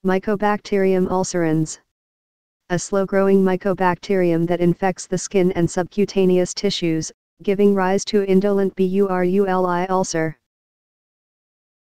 Mycobacterium ulcerans. A slow-growing mycobacterium that infects the skin and subcutaneous tissues, giving rise to indolent BURULI ulcer.